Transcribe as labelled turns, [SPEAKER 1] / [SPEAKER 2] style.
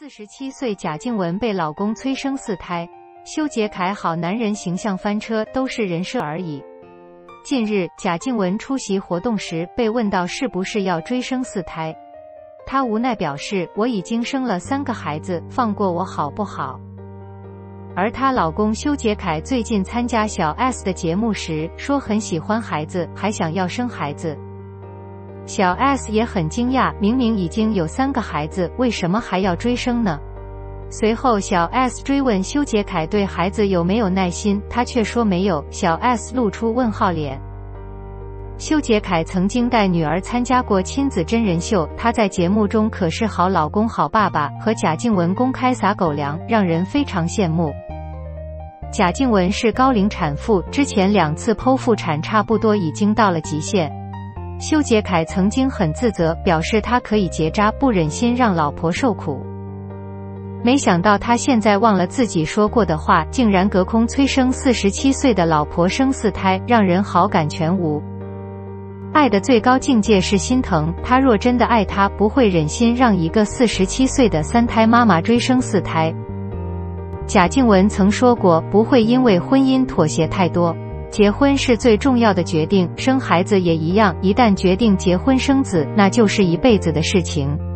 [SPEAKER 1] 47岁贾静雯被老公催生4胎，修杰楷好男人形象翻车都是人设而已。近日，贾静雯出席活动时被问到是不是要追生4胎，她无奈表示：“我已经生了3个孩子，放过我好不好？”而她老公修杰楷最近参加小 S 的节目时说很喜欢孩子，还想要生孩子。小 S 也很惊讶，明明已经有3个孩子，为什么还要追生呢？随后小 S 追问修杰楷对孩子有没有耐心，他却说没有，小 S 露出问号脸。修杰楷曾经带女儿参加过亲子真人秀，他在节目中可是好老公好爸爸，和贾静雯公开撒狗粮，让人非常羡慕。贾静雯是高龄产妇，之前2次剖腹产差不多已经到了极限。修杰楷曾经很自责，表示他可以结扎，不忍心让老婆受苦。没想到他现在忘了自己说过的话，竟然隔空催生47岁的老婆生4胎，让人好感全无。爱的最高境界是心疼，他若真的爱他，不会忍心让一个47岁的3胎妈妈追生4胎。贾静雯曾说过，不会因为婚姻妥协太多。结婚是最重要的决定，生孩子也一样，一旦决定结婚生子，那就是一辈子的事情。